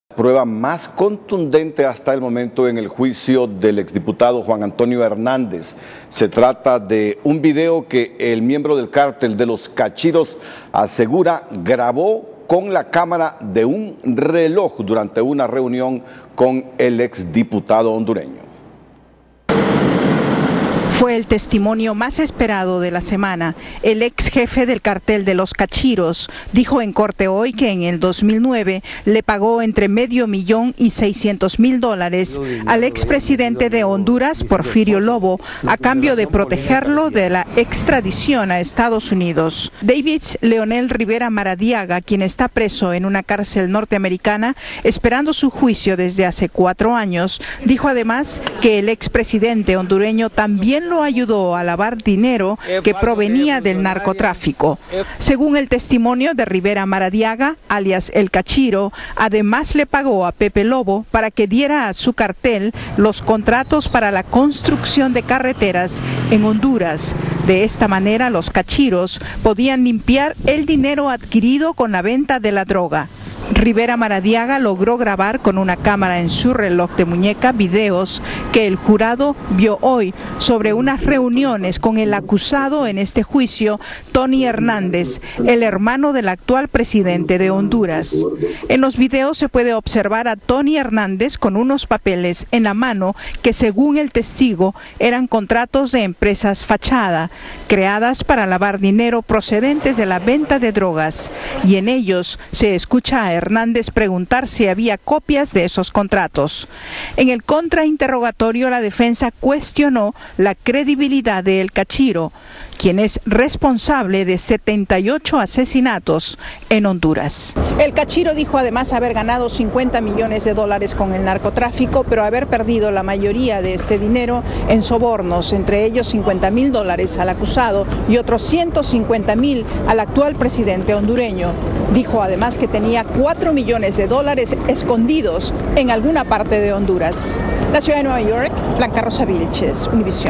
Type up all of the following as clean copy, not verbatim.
Prueba más contundente hasta el momento en el juicio del exdiputado Juan Antonio Hernández. Se trata de un video que el miembro del cártel de los Cachiros asegura grabó con la cámara de un reloj durante una reunión con el exdiputado hondureño. Fue el testimonio más esperado de la semana. El ex jefe del cartel de los Cachiros dijo en corte hoy que en el 2009 le pagó entre $500,000 y $600,000 al expresidente de Honduras, Porfirio Lobo, a cambio de protegerlo de la extradición a Estados Unidos. David Leonel Rivera Maradiaga, quien está preso en una cárcel norteamericana esperando su juicio desde hace 4 años, dijo además que el expresidente hondureño también lo ayudó a lavar dinero que provenía del narcotráfico. Según el testimonio de Rivera Maradiaga, alias El Cachiro, además le pagó a Pepe Lobo para que diera a su cartel los contratos para la construcción de carreteras en Honduras. De esta manera, los Cachiros podían limpiar el dinero adquirido con la venta de la droga. Rivera Maradiaga logró grabar con una cámara en su reloj de muñeca videos que el jurado vio hoy sobre unas reuniones con el acusado en este juicio, Tony Hernández, el hermano del actual presidente de Honduras. En los videos se puede observar a Tony Hernández con unos papeles en la mano que, según el testigo, eran contratos de empresas fachada, creadas para lavar dinero procedentes de la venta de drogas, y en ellos se escucha a Hernández preguntar si había copias de esos contratos. En el contrainterrogatorio, la defensa cuestionó la credibilidad de El Cachiro, quien es responsable de 78 asesinatos en Honduras. El Cachiro dijo además haber ganado $50 millones con el narcotráfico, pero haber perdido la mayoría de este dinero en sobornos, entre ellos $50,000 al acusado y otros $150,000 al actual presidente hondureño. Dijo además que tenía $4 millones escondidos en alguna parte de Honduras. La ciudad de Nueva York, Blanca Rosa Vilches, Univisión.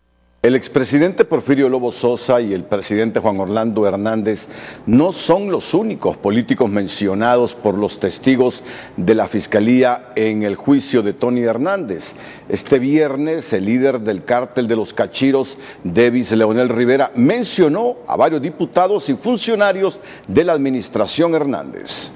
El expresidente Porfirio Lobo Sosa y el presidente Juan Orlando Hernández no son los únicos políticos mencionados por los testigos de la Fiscalía en el juicio de Tony Hernández. Este viernes, el líder del cártel de los Cachiros, David Leonel Rivera, mencionó a varios diputados y funcionarios de la administración Hernández.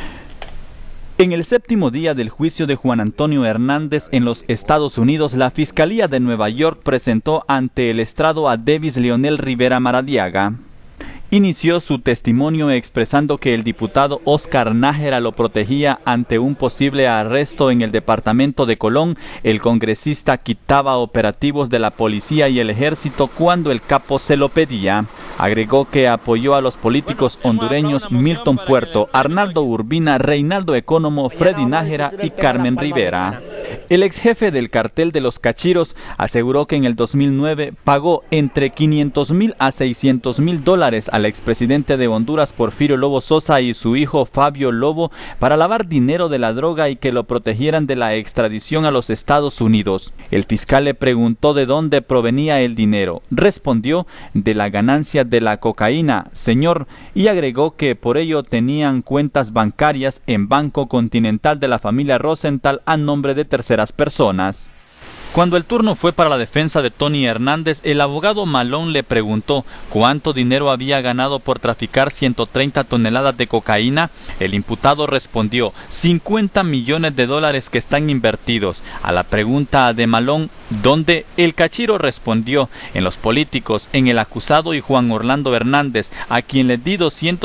En el 7º día del juicio de Juan Antonio Hernández en los Estados Unidos, la Fiscalía de Nueva York presentó ante el estrado a David Leonel Rivera Maradiaga. Inició su testimonio expresando que el diputado Oscar Nájera lo protegía ante un posible arresto en el departamento de Colón. El congresista quitaba operativos de la policía y el ejército cuando el capo se lo pedía. Agregó que apoyó a los políticos hondureños Milton Puerto, Arnaldo Urbina, Reinaldo Economo, Freddy Nájera y Carmen Rivera. El ex jefe del cartel de los Cachiros aseguró que en el 2009 pagó entre $500,000 a $600,000 al expresidente de Honduras, Porfirio Lobo Sosa, y su hijo Fabio Lobo para lavar dinero de la droga y que lo protegieran de la extradición a los Estados Unidos. El fiscal le preguntó de dónde provenía el dinero. Respondió: de la ganancia de la cocaína, señor, y agregó que por ello tenían cuentas bancarias en Banco Continental de la familia Rosenthal a nombre de terceras personas. Cuando el turno fue para la defensa de Tony Hernández, el abogado Malón le preguntó cuánto dinero había ganado por traficar 130 toneladas de cocaína. El imputado respondió: $50 millones que están invertidos. A la pregunta de Malón, ¿dónde?, el Cachiro respondió: en los políticos, en el acusado y Juan Orlando Hernández, a quien le di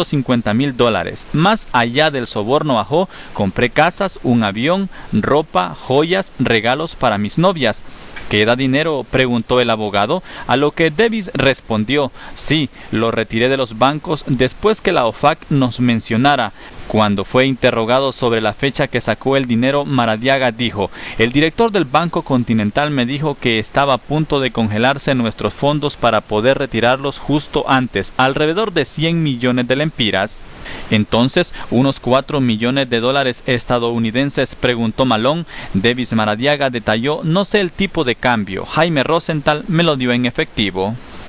$250,000. Más allá del soborno ajó, compré casas, un avión, ropa, joyas, regalos para mis novias. ¿Queda dinero?, preguntó el abogado, a lo que Davis respondió: sí, lo retiré de los bancos después que la OFAC nos mencionara. Cuando fue interrogado sobre la fecha que sacó el dinero, Maradiaga dijo: el director del Banco Continental me dijo que estaba a punto de congelarse nuestros fondos para poder retirarlos justo antes, alrededor de 100 millones de lempiras. Entonces, unos $4 millones estadounidenses, preguntó Malón. Davis Maradiaga detalló: no sé el tipo de cambio, Jaime Rosenthal me lo dio en efectivo.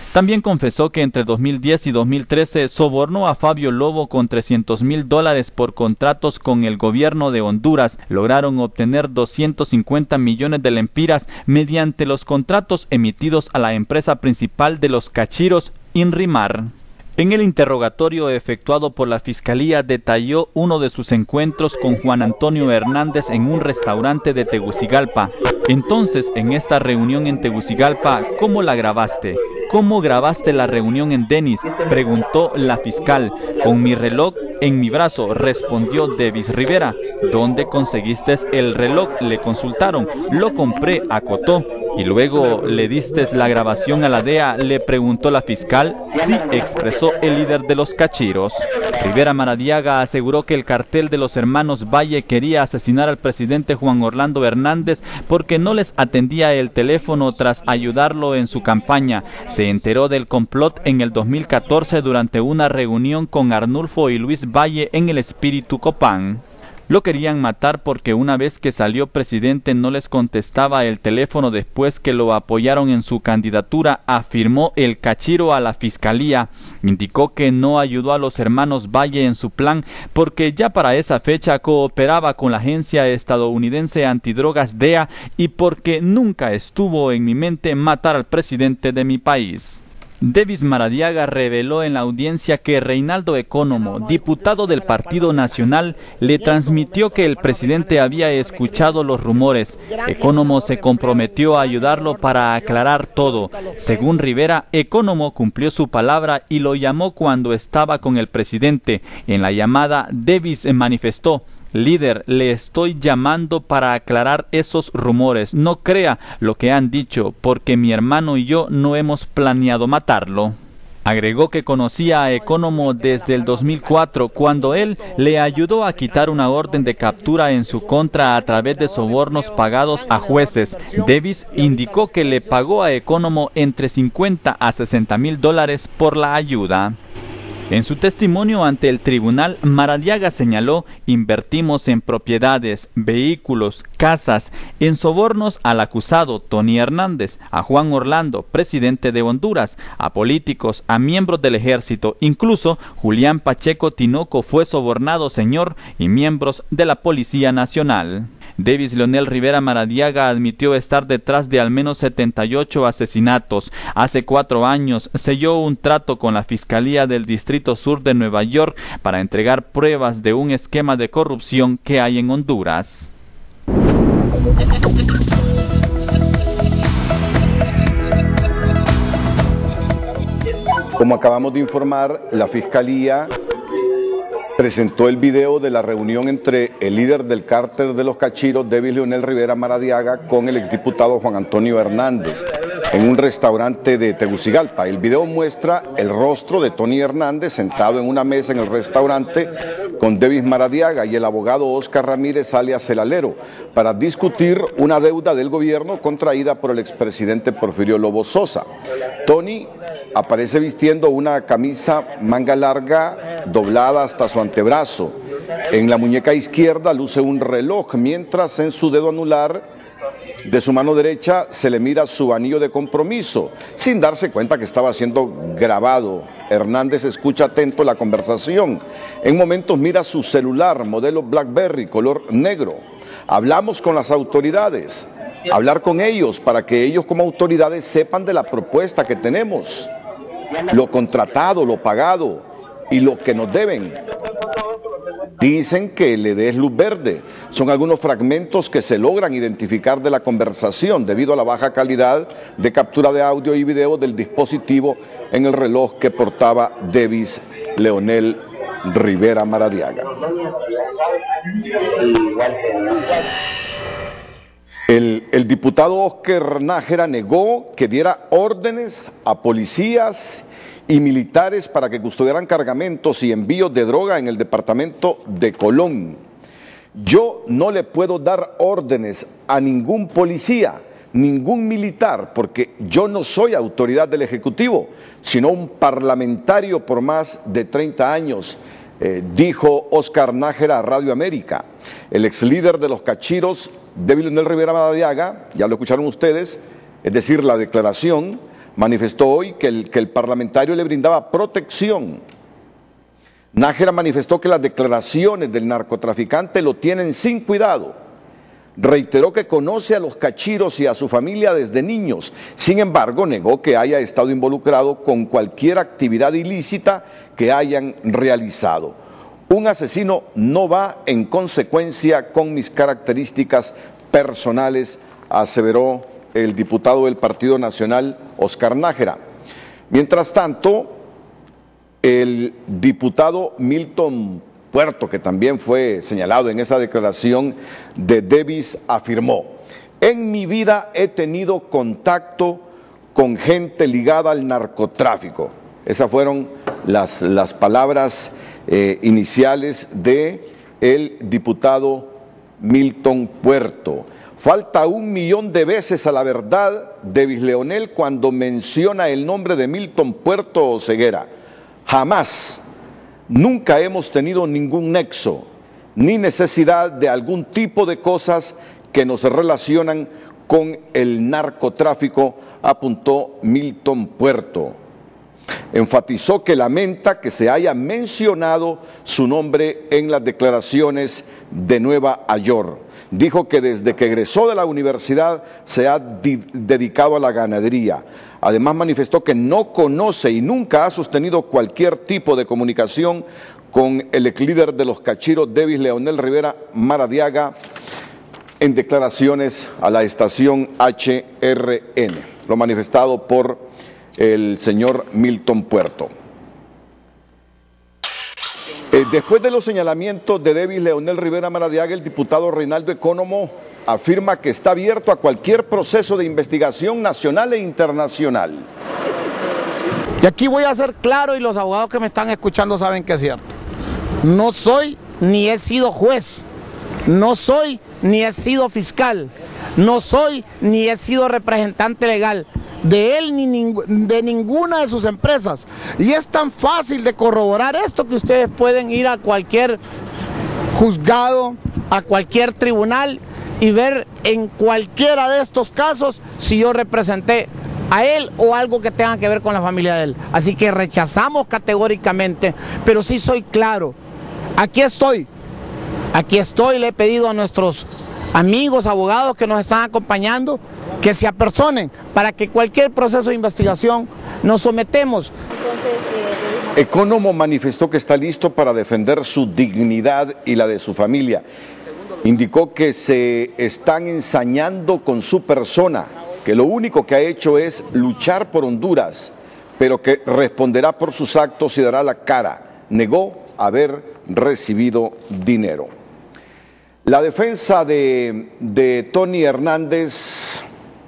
También confesó que entre 2010 y 2013 sobornó a Fabio Lobo con $300,000 por contratos con el gobierno de Honduras. Lograron obtener 250 millones de lempiras mediante los contratos emitidos a la empresa principal de los Cachiros, Inrimar. En el interrogatorio efectuado por la Fiscalía detalló uno de sus encuentros con Juan Antonio Hernández en un restaurante de Tegucigalpa. Entonces, en esta reunión en Tegucigalpa, ¿cómo la grabaste? ¿Cómo grabaste la reunión en Denis?, preguntó la fiscal. Con mi reloj en mi brazo, respondió Devis Rivera. ¿Dónde conseguiste el reloj?, le consultaron. Lo compré, acotó. ¿Y luego le diste la grabación a la DEA?, le preguntó la fiscal. Sí, expresó el líder de los Cachiros. Rivera Maradiaga aseguró que el cartel de los hermanos Valle quería asesinar al presidente Juan Orlando Hernández porque no les atendía el teléfono tras ayudarlo en su campaña. Se enteró del complot en el 2014 durante una reunión con Arnulfo y Luis Valle en el Espíritu Copán. Lo querían matar porque una vez que salió presidente no les contestaba el teléfono después que lo apoyaron en su candidatura, afirmó el Cachiro a la fiscalía. Indicó que no ayudó a los hermanos Valle en su plan porque ya para esa fecha cooperaba con la agencia estadounidense antidrogas DEA y porque nunca estuvo en mi mente matar al presidente de mi país. Devis Maradiaga reveló en la audiencia que Reinaldo Ecónomo, diputado del Partido Nacional, le transmitió que el presidente había escuchado los rumores. Ecónomo se comprometió a ayudarlo para aclarar todo. Según Rivera, Ecónomo cumplió su palabra y lo llamó cuando estaba con el presidente. En la llamada, Devis manifestó: líder, le estoy llamando para aclarar esos rumores. No crea lo que han dicho, porque mi hermano y yo no hemos planeado matarlo. Agregó que conocía a Ecónomo desde el 2004, cuando él le ayudó a quitar una orden de captura en su contra a través de sobornos pagados a jueces. Devis indicó que le pagó a Ecónomo entre 50 a 60 mil dólares por la ayuda. En su testimonio ante el tribunal, Maradiaga señaló: invertimos en propiedades, vehículos, casas, en sobornos al acusado Tony Hernández, a Juan Orlando, presidente de Honduras, a políticos, a miembros del ejército, incluso Julián Pacheco Tinoco fue sobornado, señor, y miembros de la Policía Nacional. Devis Leonel Rivera Maradiaga admitió estar detrás de al menos 78 asesinatos. Hace 4 años selló un trato con la Fiscalía del Distrito Sur de Nueva York para entregar pruebas de un esquema de corrupción que hay en Honduras. Como acabamos de informar, la Fiscalía presentó el video de la reunión entre el líder del cártel de los Cachiros, Devis Leonel Rivera Maradiaga, con el exdiputado Juan Antonio Hernández en un restaurante de Tegucigalpa. El video muestra el rostro de Tony Hernández sentado en una mesa en el restaurante con Devis Maradiaga y el abogado Oscar Ramírez alias El Alero para discutir una deuda del gobierno contraída por el expresidente Porfirio Lobo Sosa. Tony aparece vistiendo una camisa manga larga doblada hasta su antebrazo. En la muñeca izquierda luce un reloj, mientras en su dedo anular de su mano derecha se le mira su anillo de compromiso, sin darse cuenta que estaba siendo grabado. Hernández escucha atento la conversación. En momentos mira su celular, modelo BlackBerry, color negro. Hablamos con las autoridades, hablar con ellos para que ellos como autoridades sepan de la propuesta que tenemos, lo contratado, lo pagado y lo que nos deben. Dicen que le des luz verde. Son algunos fragmentos que se logran identificar de la conversación debido a la baja calidad de captura de audio y video del dispositivo en el reloj que portaba Devis Leonel Rivera Maradiaga. El diputado Oscar Nájera negó que diera órdenes a policías y militares para que custodiaran cargamentos y envíos de droga en el departamento de Colón. Yo no le puedo dar órdenes a ningún policía, ningún militar, porque yo no soy autoridad del Ejecutivo, sino un parlamentario por más de 30 años, dijo Oscar Nájera a Radio América. El ex líder de los Cachiros, Devis Leonel Rivera Maradiaga, ya lo escucharon ustedes, es decir, la declaración, manifestó hoy que el parlamentario le brindaba protección. Nájera manifestó que las declaraciones del narcotraficante lo tienen sin cuidado. Reiteró que conoce a los cachiros y a su familia desde niños. Sin embargo, negó que haya estado involucrado con cualquier actividad ilícita que hayan realizado. Un asesino no va en consecuencia con mis características personales, aseveró el diputado del Partido Nacional, Oscar Nájera. Mientras tanto, el diputado Milton Puerto, que también fue señalado en esa declaración de Davis, afirmó: en mi vida he tenido contacto con gente ligada al narcotráfico. Esas fueron las palabras iniciales de el diputado Milton Puerto. Falta 1.000.000 de veces a la verdad Davis Leonel cuando menciona el nombre de Milton Puerto Oseguera. Jamás, nunca hemos tenido ningún nexo, ni necesidad de algún tipo de cosas que nos relacionan con el narcotráfico, apuntó Milton Puerto. Enfatizó que lamenta que se haya mencionado su nombre en las declaraciones de Nueva York. Dijo que desde que egresó de la universidad se ha dedicado a la ganadería. Además manifestó que no conoce y nunca ha sostenido cualquier tipo de comunicación con el ex líder de los cachiros, Davis Leonel Rivera Maradiaga, en declaraciones a la estación HRN. Lo manifestado por el señor Milton Puerto. Después de los señalamientos de Davis Leonel Rivera Maradiaga, el diputado Reinaldo Economo afirma que está abierto a cualquier proceso de investigación nacional e internacional. Y aquí voy a ser claro, y los abogados que me están escuchando saben que es cierto. No soy ni he sido juez, no soy ni he sido fiscal, no soy ni he sido representante legal de él ni de ninguna de sus empresas. Y es tan fácil de corroborar esto que ustedes pueden ir a cualquier juzgado, a cualquier tribunal y ver en cualquiera de estos casos si yo representé a él o algo que tenga que ver con la familia de él. Así que rechazamos categóricamente, pero sí soy claro. Aquí estoy, le he pedido a nuestros amigos abogados que nos están acompañando que se apersonen para que cualquier proceso de investigación nos sometemos. Economo manifestó que está listo para defender su dignidad y la de su familia. Indicó que se están ensañando con su persona, que lo único que ha hecho es luchar por Honduras, pero que responderá por sus actos y dará la cara. Negó haber recibido dinero. La defensa de Tony Hernández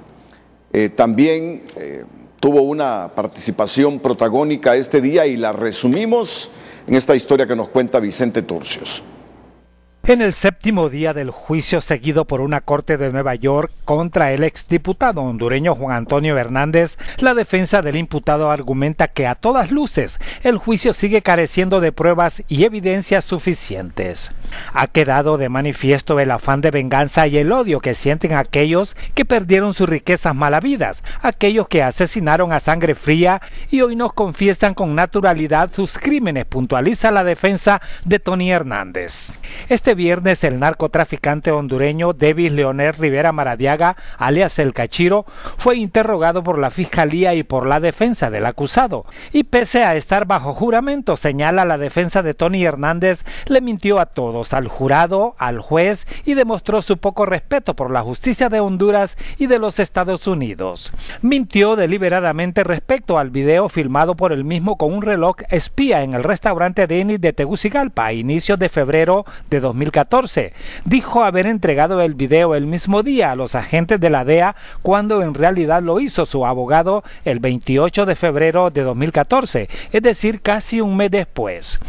también tuvo una participación protagónica este día y la resumimos en esta historia que nos cuenta Vicente Turcios. En el séptimo día del juicio seguido por una corte de Nueva York contra el exdiputado hondureño Juan Antonio Hernández, la defensa del imputado argumenta que a todas luces el juicio sigue careciendo de pruebas y evidencias suficientes. Ha quedado de manifiesto el afán de venganza y el odio que sienten aquellos que perdieron sus riquezas malavidas, aquellos que asesinaron a sangre fría y hoy nos confiesan con naturalidad sus crímenes, puntualiza la defensa de Tony Hernández. Este viernes el narcotraficante hondureño Davis Leonel Rivera Maradiaga, alias El Cachiro, fue interrogado por la Fiscalía y por la defensa del acusado. Y pese a estar bajo juramento, señala la defensa de Tony Hernández, le mintió a todos, al jurado, al juez, y demostró su poco respeto por la justicia de Honduras y de los Estados Unidos. Mintió deliberadamente respecto al video filmado por él mismo con un reloj espía en el restaurante Denny de Tegucigalpa a inicios de febrero de 2014. Dijo haber entregado el video el mismo día a los agentes de la DEA cuando en realidad lo hizo su abogado el 28 de febrero de 2014, es decir, casi un mes después.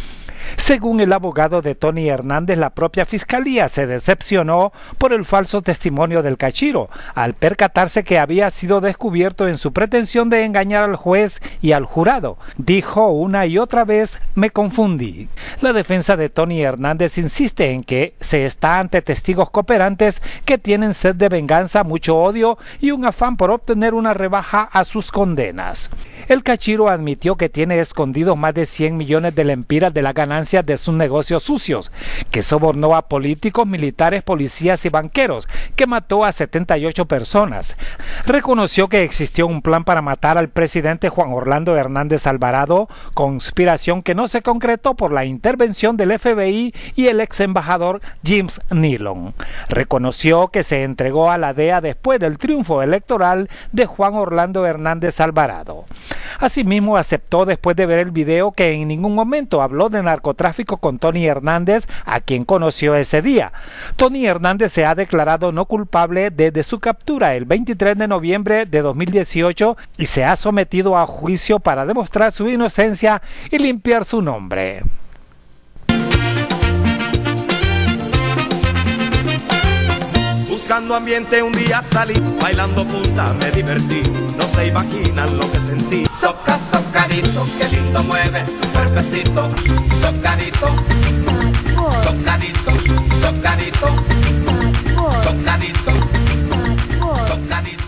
Según el abogado de Tony Hernández, la propia fiscalía se decepcionó por el falso testimonio del Cachiro, al percatarse que había sido descubierto en su pretensión de engañar al juez y al jurado. Dijo una y otra vez: me confundí. La defensa de Tony Hernández insiste en que se está ante testigos cooperantes que tienen sed de venganza, mucho odio y un afán por obtener una rebaja a sus condenas. El Cachiro admitió que tiene escondidos más de 100 millones de lempiras de las ganancias de sus negocios sucios, que sobornó a políticos, militares, policías y banqueros, que mató a 78 personas. Reconoció que existió un plan para matar al presidente Juan Orlando Hernández Alvarado, conspiración que no se concretó por la intervención del FBI y el ex embajador James Nealon. Reconoció que se entregó a la DEA después del triunfo electoral de Juan Orlando Hernández Alvarado. Asimismo, aceptó después de ver el video que en ningún momento habló de narcotráfico con Tony Hernández, a quien conoció ese día. Tony Hernández se ha declarado no culpable desde su captura el 23 de noviembre de 2018 y se ha sometido a juicio para demostrar su inocencia y limpiar su nombre. Buscando ambiente un día salí, bailando punta me divertí, no se imaginan lo que sentí. Soca, socadito, qué lindo mueves tu cuerpecito. Socadito, socadito, socadito, socadito, socadito.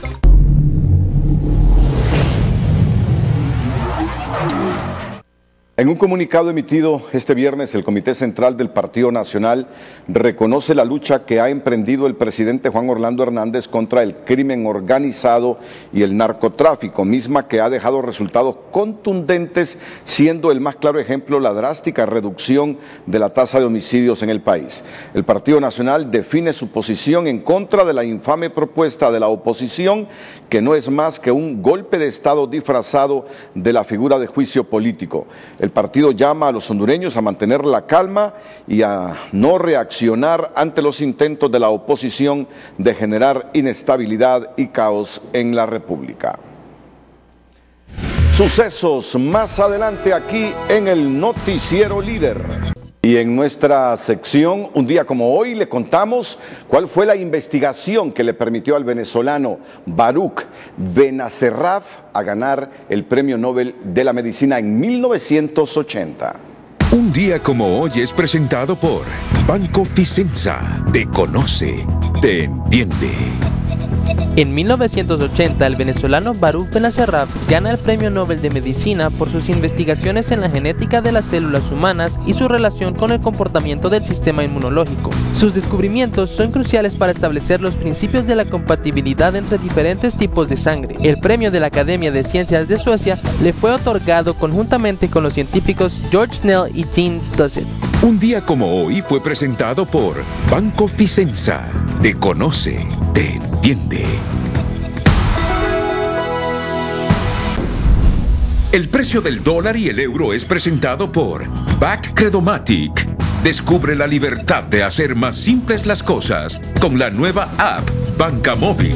En un comunicado emitido este viernes, el Comité Central del Partido Nacional reconoce la lucha que ha emprendido el presidente Juan Orlando Hernández contra el crimen organizado y el narcotráfico, misma que ha dejado resultados contundentes, siendo el más claro ejemplo la drástica reducción de la tasa de homicidios en el país. El Partido Nacional define su posición en contra de la infame propuesta de la oposición, que no es más que un golpe de Estado disfrazado de la figura de juicio político. El partido llama a los hondureños a mantener la calma y a no reaccionar ante los intentos de la oposición de generar inestabilidad y caos en la República. Sucesos más adelante aquí en el Noticiero Líder. Y en nuestra sección, un día como hoy, le contamos cuál fue la investigación que le permitió al venezolano Baruch Benacerraf a ganar el Premio Nobel de la Medicina en 1980. Un día como hoy es presentado por Banco Ficenza. Te conoce, te entiende. En 1980, el venezolano Baruch Benacerraf gana el Premio Nobel de Medicina por sus investigaciones en la genética de las células humanas y su relación con el comportamiento del sistema inmunológico. Sus descubrimientos son cruciales para establecer los principios de la compatibilidad entre diferentes tipos de sangre. El premio de la Academia de Ciencias de Suecia le fue otorgado conjuntamente con los científicos George Snell y Dean Dusset. Un día como hoy fue presentado por Banco Ficenza. Te conoce, te entiende. El precio del dólar y el euro es presentado por BAC Credomatic. Descubre la libertad de hacer más simples las cosas con la nueva app Banca Móvil.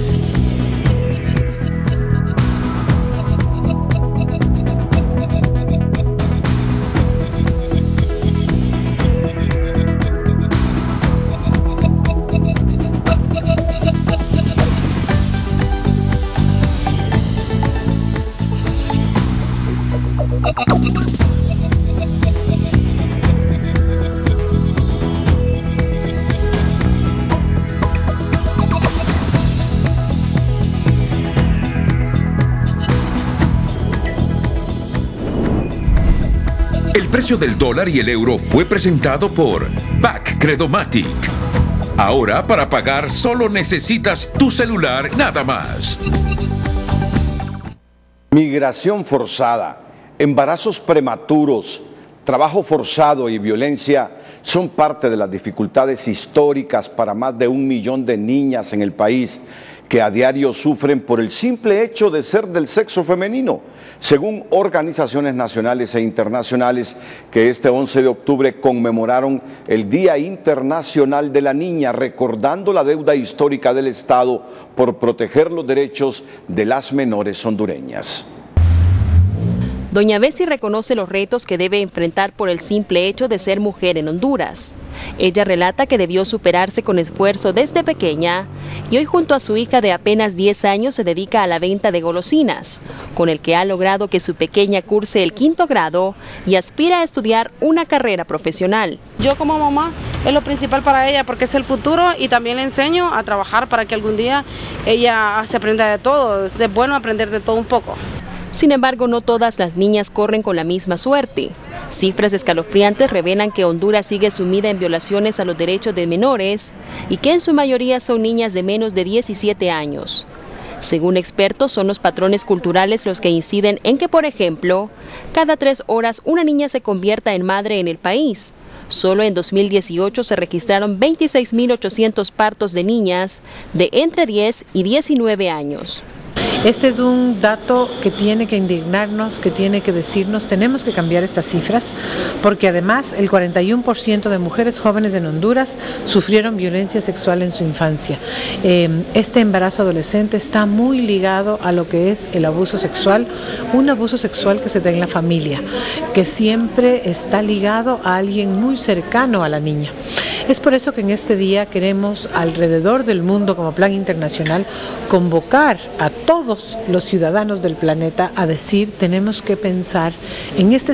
El precio del dólar y el euro fue presentado por BAC Credomatic. Ahora, para pagar, solo necesitas tu celular, nada más. Migración forzada, embarazos prematuros, trabajo forzado y violencia son parte de las dificultades históricas para más de 1 millón de niñas en el país que a diario sufren por el simple hecho de ser del sexo femenino, según organizaciones nacionales e internacionales que este 11 de octubre conmemoraron el Día Internacional de la Niña, recordando la deuda histórica del Estado por proteger los derechos de las menores hondureñas. Doña Bessie reconoce los retos que debe enfrentar por el simple hecho de ser mujer en Honduras. Ella relata que debió superarse con esfuerzo desde pequeña y hoy junto a su hija de apenas 10 años se dedica a la venta de golosinas, con el que ha logrado que su pequeña curse el 5º grado y aspira a estudiar una carrera profesional. Yo como mamá es lo principal para ella porque es el futuro y también le enseño a trabajar para que algún día ella se aprenda de todo. Es bueno aprender de todo un poco. Sin embargo, no todas las niñas corren con la misma suerte. Cifras escalofriantes revelan que Honduras sigue sumida en violaciones a los derechos de menores y que en su mayoría son niñas de menos de 17 años. Según expertos, son los patrones culturales los que inciden en que, por ejemplo, cada 3 horas una niña se convierta en madre en el país. Solo en 2018 se registraron 26.800 partos de niñas de entre 10 y 19 años. Este es un dato que tiene que indignarnos, que tiene que decirnos, tenemos que cambiar estas cifras, porque además el 41% de mujeres jóvenes en Honduras sufrieron violencia sexual en su infancia. Este embarazo adolescente está muy ligado a lo que es el abuso sexual, un abuso sexual que se da en la familia, que siempre está ligado a alguien muy cercano a la niña. Es por eso que en este día queremos alrededor del mundo como plan internacional convocar a todos los ciudadanos del planeta a decir tenemos que pensar en este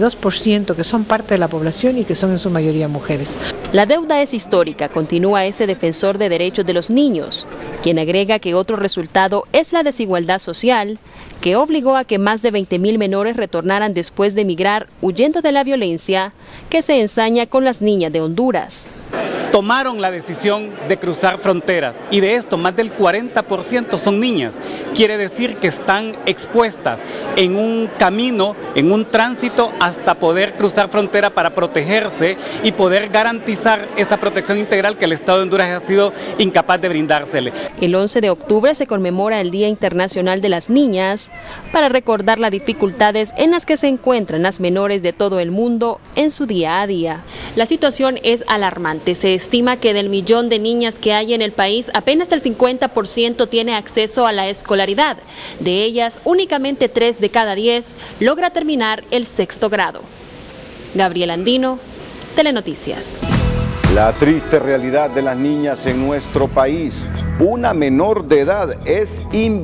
52% que son parte de la población y que son en su mayoría mujeres. La deuda es histórica, continúa ese defensor de derechos de los niños, quien agrega que otro resultado es la desigualdad social, que obligó a que más de 20.000 menores retornaran después de emigrar huyendo de la violencia que se ensaña con las niñas de Honduras. Tomaron la decisión de cruzar fronteras y de esto más del 40% son niñas. Quiere decir que están expuestas en un camino, en un tránsito hasta poder cruzar frontera para protegerse y poder garantizar esa protección integral que el Estado de Honduras ha sido incapaz de brindársele. El 11 de octubre se conmemora el Día Internacional de las Niñas para recordar las dificultades en las que se encuentran las menores de todo el mundo en su día a día. La situación es alarmante. Se estima que del millón de niñas que hay en el país, apenas el 50% tiene acceso a la escolaridad. De ellas, únicamente 3 de cada 10 logra terminar el 6º grado. Gabriela Andino, Telenoticias. La triste realidad de las niñas en nuestro país. Una menor de edad es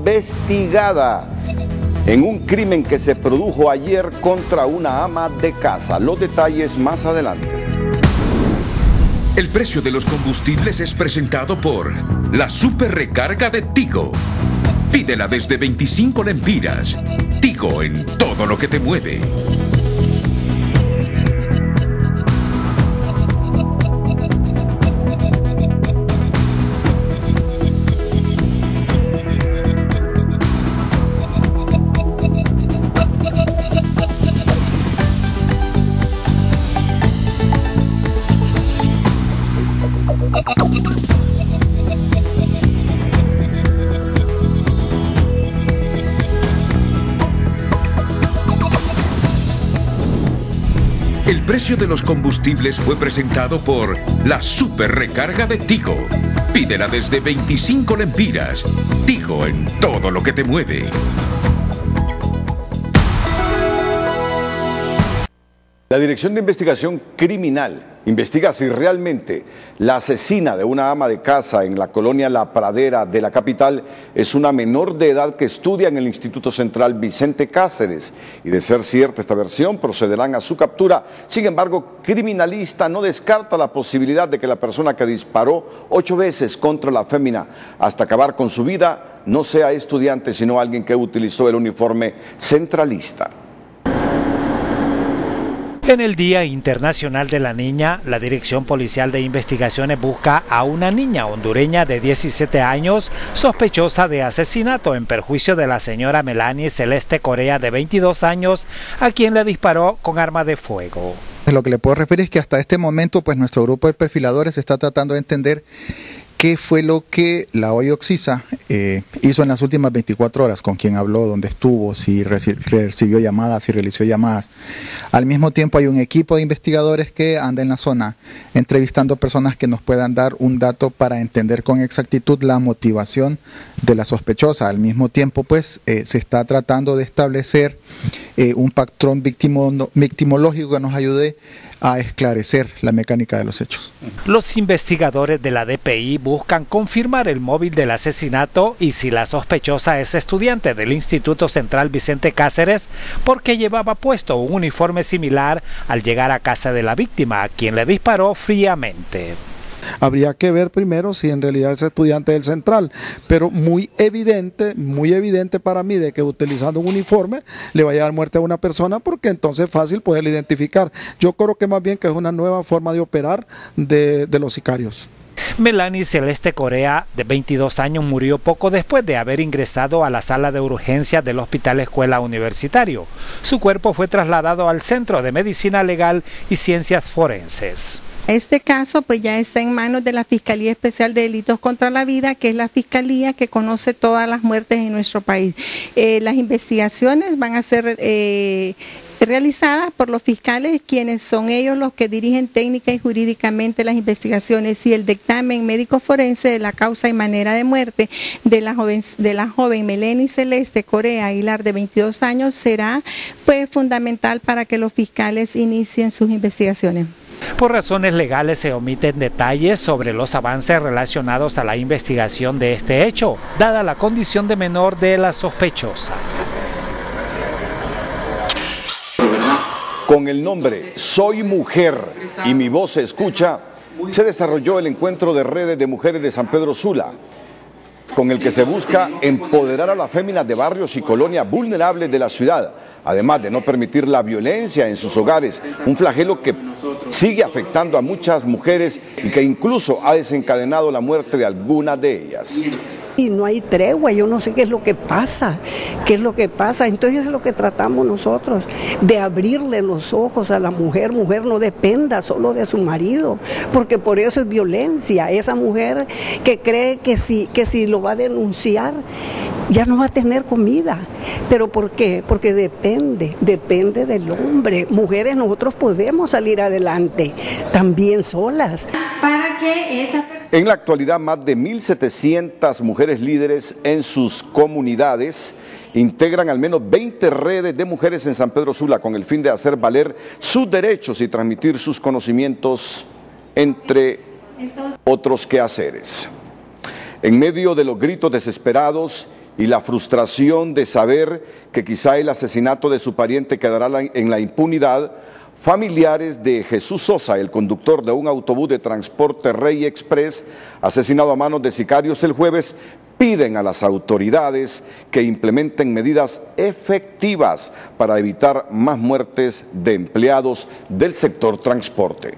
investigada en un crimen que se produjo ayer contra una ama de casa. Los detalles más adelante. El precio de los combustibles es presentado por la super recarga de Tigo. Pídela desde 25 lempiras. Tigo en todo lo que te mueve. El precio de los combustibles fue presentado por la super recarga de Tigo. Pídela desde 25 lempiras. Tigo en todo lo que te mueve. La Dirección de Investigación Criminal investiga si realmente la asesina de una ama de casa en la colonia La Pradera de la capital es una menor de edad que estudia en el Instituto Central Vicente Cáceres. Y de ser cierta esta versión, procederán a su captura. Sin embargo, criminalista no descarta la posibilidad de que la persona que disparó 8 veces contra la fémina hasta acabar con su vida no sea estudiante, sino alguien que utilizó el uniforme centralista. En el Día Internacional de la Niña, la Dirección Policial de Investigaciones busca a una niña hondureña de 17 años sospechosa de asesinato en perjuicio de la señora Melanie Celeste Corea de 22 años, a quien le disparó con arma de fuego. Lo que le puedo referir es que hasta este momento pues nuestro grupo de perfiladores está tratando de entender qué fue lo que la OI Oxisa hizo en las últimas 24 horas, con quién habló, dónde estuvo, si recibió llamadas, si realizó llamadas. Al mismo tiempo hay un equipo de investigadores que anda en la zona entrevistando personas que nos puedan dar un dato para entender con exactitud la motivación de la sospechosa. Al mismo tiempo pues se está tratando de establecer un patrón victimológico que nos ayude a esclarecer la mecánica de los hechos. Los investigadores de la DPI buscan confirmar el móvil del asesinato y si la sospechosa es estudiante del Instituto Central Vicente Cáceres, porque llevaba puesto un uniforme similar al llegar a casa de la víctima, a quien le disparó fríamente. Habría que ver primero si en realidad es estudiante del Central, pero muy evidente para mí de que utilizando un uniforme le vaya a dar muerte a una persona, porque entonces es fácil poderlo identificar. Yo creo que más bien que es una nueva forma de operar de los sicarios. Melanie Celeste Corea, de 22 años, murió poco después de haber ingresado a la sala de urgencias del Hospital Escuela Universitario. Su cuerpo fue trasladado al Centro de Medicina Legal y Ciencias Forenses. Este caso pues ya está en manos de la Fiscalía Especial de Delitos contra la Vida, que es la fiscalía que conoce todas las muertes en nuestro país. Las investigaciones van a ser realizadas por los fiscales, quienes son ellos los que dirigen técnica y jurídicamente las investigaciones, y el dictamen médico forense de la causa y manera de muerte de la joven Melanie Celeste Corea Aguilar, de 22 años, será pues fundamental para que los fiscales inicien sus investigaciones. Por razones legales se omiten detalles sobre los avances relacionados a la investigación de este hecho, dada la condición de menor de la sospechosa. Con el nombre Soy Mujer y mi voz se escucha, se desarrolló el encuentro de redes de mujeres de San Pedro Sula, con el que se busca empoderar a las féminas de barrios y colonias vulnerables de la ciudad, además de no permitir la violencia en sus hogares, un flagelo que sigue afectando a muchas mujeres y que incluso ha desencadenado la muerte de algunas de ellas. Y no hay tregua, yo no sé qué es lo que pasa, entonces es lo que tratamos nosotros, de abrirle los ojos a la mujer no dependa solo de su marido, porque por eso es violencia, esa mujer que cree que si lo va a denunciar, ya no va a tener comida, pero ¿por qué? Porque depende del hombre. Mujeres, nosotros podemos salir adelante, también solas. Para que esa persona... En la actualidad, más de 1.700 mujeres líderes en sus comunidades integran al menos 20 redes de mujeres en San Pedro Sula con el fin de hacer valer sus derechos y transmitir sus conocimientos, entre otros quehaceres. En medio de los gritos desesperados y la frustración de saber que quizá el asesinato de su pariente quedará en la impunidad, familiares de Jesús Sosa, el conductor de un autobús de transporte Rey Express, asesinado a manos de sicarios el jueves, piden a las autoridades que implementen medidas efectivas para evitar más muertes de empleados del sector transporte.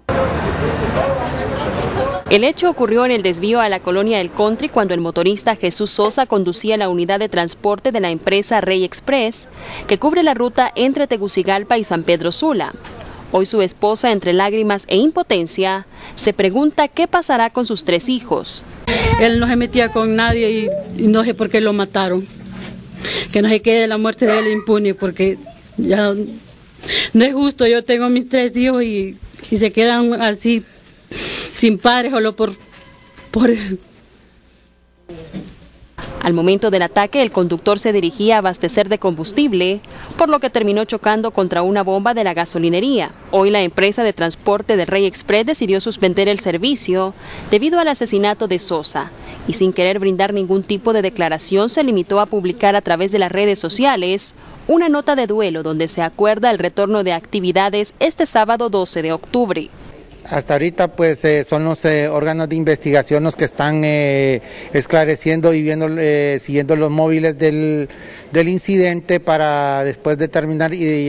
El hecho ocurrió en el desvío a la colonia del Country cuando el motorista Jesús Sosa conducía la unidad de transporte de la empresa Rey Express, que cubre la ruta entre Tegucigalpa y San Pedro Sula. Hoy su esposa, entre lágrimas e impotencia, se pregunta qué pasará con sus 3 hijos. Él no se metía con nadie y no sé por qué lo mataron. Que no se quede la muerte de él impune, porque ya no es justo. Yo tengo mis 3 hijos y se quedan así sin padres, solo por... Al momento del ataque, el conductor se dirigía a abastecer de combustible, por lo que terminó chocando contra una bomba de la gasolinería. Hoy la empresa de transporte de Rey Express decidió suspender el servicio debido al asesinato de Sosa, y sin querer brindar ningún tipo de declaración se limitó a publicar a través de las redes sociales una nota de duelo donde se acuerda el retorno de actividades este sábado 12 de octubre. Hasta ahorita pues son los órganos de investigación los que están esclareciendo y viendo, siguiendo los móviles del incidente para después determinar y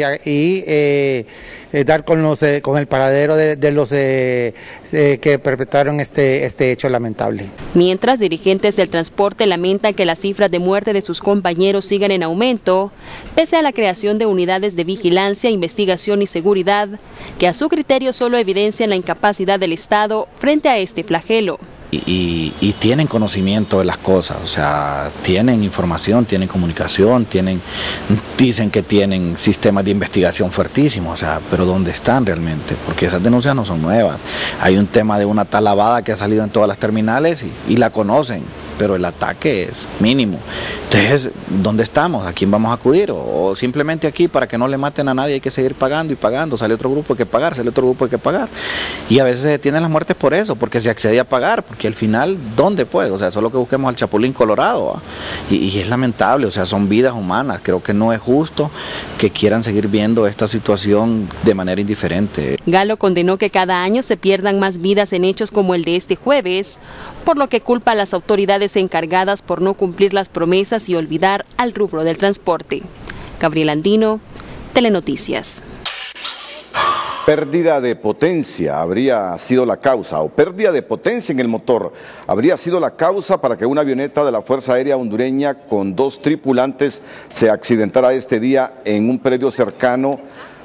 dar con el paradero de los que perpetraron este hecho lamentable. Mientras, dirigentes del transporte lamentan que las cifras de muerte de sus compañeros sigan en aumento, pese a la creación de unidades de vigilancia, investigación y seguridad, que a su criterio solo evidencian la incapacidad del Estado frente a este flagelo. Y tienen conocimiento de las cosas, o sea, tienen información, tienen comunicación, dicen que tienen sistemas de investigación fuertísimos, o sea, pero ¿dónde están realmente? Porque esas denuncias no son nuevas. Hay un tema de una tal lavada que ha salido en todas las terminales y la conocen, pero el ataque es mínimo. Entonces, ¿dónde estamos? ¿A quién vamos a acudir? O simplemente aquí para que no le maten a nadie hay que seguir pagando y pagando, sale otro grupo hay que pagar, sale otro grupo hay que pagar. Y a veces se detienen las muertes por eso, porque se accede a pagar, porque al final, ¿dónde pues? O sea, solo que busquemos al Chapulín Colorado, y es lamentable, o sea, son vidas humanas. Creo que no es justo que quieran seguir viendo esta situación de manera indiferente. Galo condenó que cada año se pierdan más vidas en hechos como el de este jueves, por lo que culpa a las autoridades encargadas por no cumplir las promesas y olvidar al rubro del transporte. Gabriela Andino, Telenoticias. Pérdida de potencia habría sido la causa, o pérdida de potencia en el motor habría sido la causa para que una avioneta de la Fuerza Aérea hondureña con 2 tripulantes se accidentara este día en un predio cercano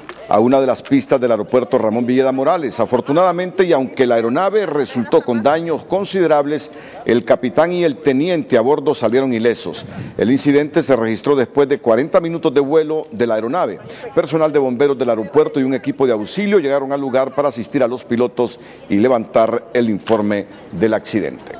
a una de las pistas del aeropuerto Ramón Villeda Morales. Afortunadamente, y aunque la aeronave resultó con daños considerables, el capitán y el teniente a bordo salieron ilesos. El incidente se registró después de 40 minutos de vuelo de la aeronave. Personal de bomberos del aeropuerto y un equipo de auxilio llegaron al lugar para asistir a los pilotos y levantar el informe del accidente.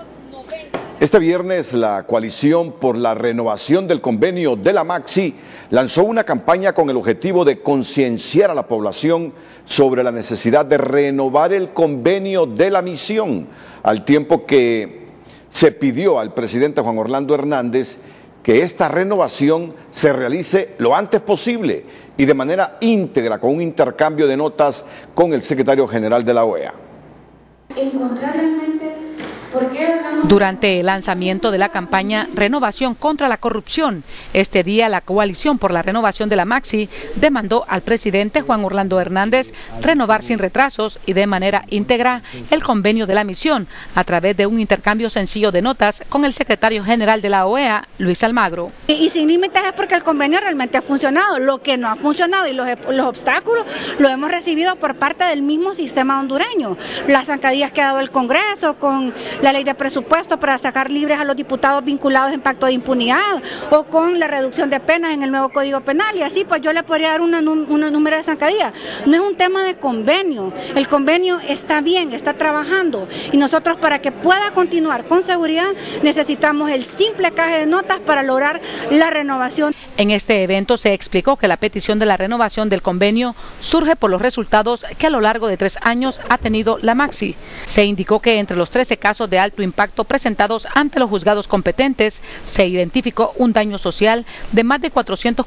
Este viernes, la Coalición por la Renovación del Convenio de la MAXI lanzó una campaña con el objetivo de concienciar a la población sobre la necesidad de renovar el convenio de la misión, al tiempo que se pidió al presidente Juan Orlando Hernández que esta renovación se realice lo antes posible y de manera íntegra, con un intercambio de notas con el secretario general de la OEA. Encontrar realmente por qué Durante el lanzamiento de la campaña Renovación contra la Corrupción, este día la Coalición por la Renovación de la MAXI demandó al presidente Juan Orlando Hernández renovar sin retrasos y de manera íntegra el convenio de la misión a través de un intercambio sencillo de notas con el secretario general de la OEA, Luis Almagro. Y sin límites es porque el convenio realmente ha funcionado. Lo que no ha funcionado y los obstáculos lo hemos recibido por parte del mismo sistema hondureño. Las zancadillas que ha dado el Congreso con la ley de presupuesto para sacar libres a los diputados vinculados en pacto de impunidad o con la reducción de penas en el nuevo Código Penal, y así pues yo le podría dar un número de zancadillas. No es un tema de convenio, el convenio está bien, está trabajando, y nosotros para que pueda continuar con seguridad necesitamos el simple caje de notas para lograr la renovación. En este evento se explicó que la petición de la renovación del convenio surge por los resultados que a lo largo de 3 años ha tenido la MAXI. Se indicó que entre los 13 casos de alto impacto presentados ante los juzgados competentes se identificó un daño social de más de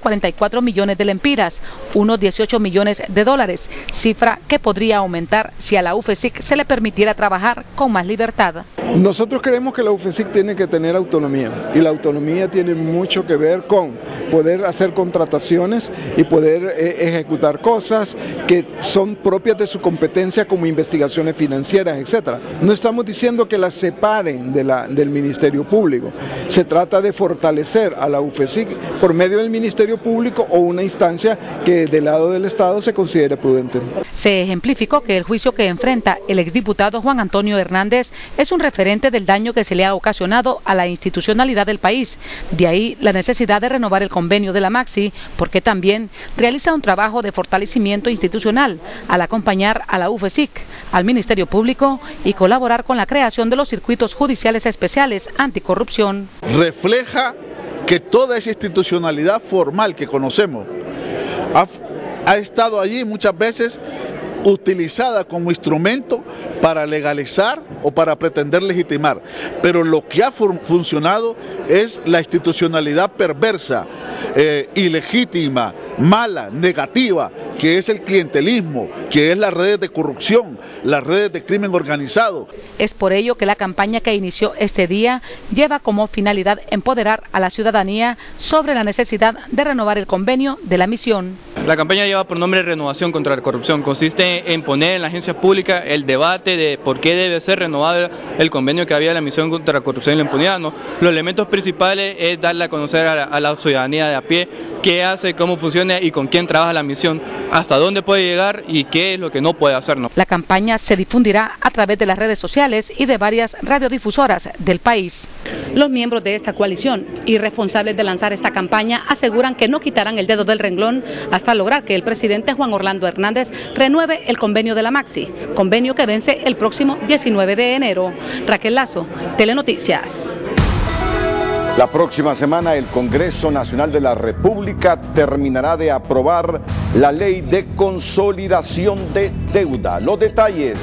444 millones de lempiras, unos 18 millones de dólares, cifra que podría aumentar si a la UFESIC se le permitiera trabajar con más libertad. Nosotros creemos que la UFESIC tiene que tener autonomía, y la autonomía tiene mucho que ver con poder hacer contrataciones y poder ejecutar cosas que son propias de su competencia, como investigaciones financieras, etcétera. No estamos diciendo que las separen del Ministerio Público. Se trata de fortalecer a la UFESIC por medio del Ministerio Público o una instancia que del lado del Estado se considere prudente. Se ejemplificó que el juicio que enfrenta el exdiputado Juan Antonio Hernández es un referente del daño que se le ha ocasionado a la institucionalidad del país. De ahí la necesidad de renovar el convenio de la MAXI, porque también realiza un trabajo de fortalecimiento institucional al acompañar a la UFESIC, al Ministerio Público y colaborar con la creación de los circuitos judiciales especiales anticorrupción. Refleja que toda esa institucionalidad formal que conocemos ha estado allí muchas veces utilizada como instrumento para legalizar o para pretender legitimar, pero lo que ha funcionado es la institucionalidad perversa, ilegítima, mala, negativa, que es el clientelismo, que es las redes de corrupción, las redes de crimen organizado. Es por ello que la campaña que inició este día lleva como finalidad empoderar a la ciudadanía sobre la necesidad de renovar el convenio de la misión. La campaña lleva por nombre Renovación contra la Corrupción. Consiste en poner en la agencia pública el debate de por qué debe ser renovado el convenio que había de la misión contra la corrupción y la impunidad, ¿no? Los elementos principales es darle a conocer a la ciudadanía de a pie qué hace, cómo funciona y con quién trabaja la misión, hasta dónde puede llegar y qué es lo que no puede hacer, ¿no? La campaña se difundirá a través de las redes sociales y de varias radiodifusoras del país. Los miembros de esta coalición y responsables de lanzar esta campaña aseguran que no quitarán el dedo del renglón hasta lograr que el presidente Juan Orlando Hernández renueve el convenio de la MAXI, convenio que vence el próximo 19 de enero. Raquel Lazo, Telenoticias. La próxima semana el Congreso Nacional de la República terminará de aprobar la Ley de Consolidación de Deuda. Los detalles.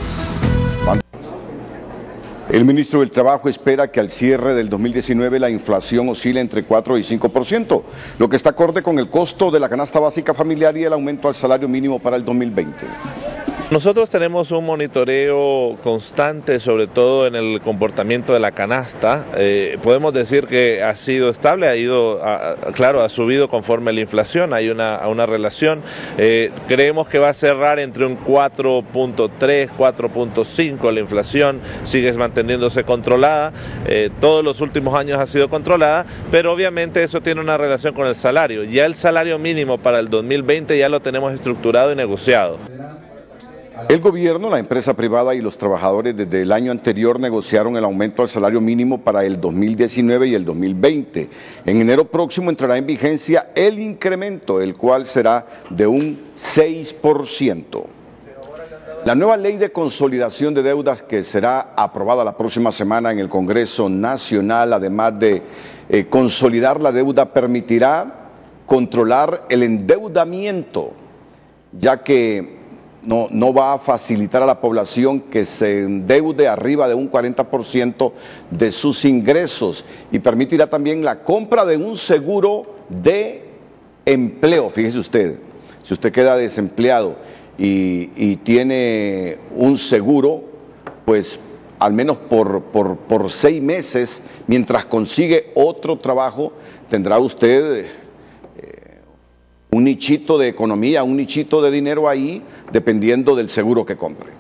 El ministro del Trabajo espera que al cierre del 2019 la inflación oscile entre 4 y 5%, lo que está acorde con el costo de la canasta básica familiar y el aumento al salario mínimo para el 2020. Nosotros tenemos un monitoreo constante, sobre todo en el comportamiento de la canasta. Podemos decir que ha sido estable, ha subido conforme la inflación, hay una relación. Creemos que va a cerrar entre un 4.3, 4.5 la inflación, sigue manteniéndose controlada. Todos los últimos años ha sido controlada, pero obviamente eso tiene una relación con el salario. Ya el salario mínimo para el 2020 ya lo tenemos estructurado y negociado. El gobierno, la empresa privada y los trabajadores desde el año anterior negociaron el aumento al salario mínimo para el 2019 y el 2020. En enero próximo entrará en vigencia el incremento, el cual será de un 6%. La nueva ley de consolidación de deudas que será aprobada la próxima semana en el Congreso Nacional, además de consolidar la deuda, permitirá controlar el endeudamiento, ya que no va a facilitar a la población que se endeude arriba de un 40% de sus ingresos y permitirá también la compra de un seguro de empleo. Fíjese usted, si usted queda desempleado y tiene un seguro, pues al menos por 6 meses, mientras consigue otro trabajo, tendrá usted un nichito de economía, un nichito de dinero ahí, dependiendo del seguro que compre.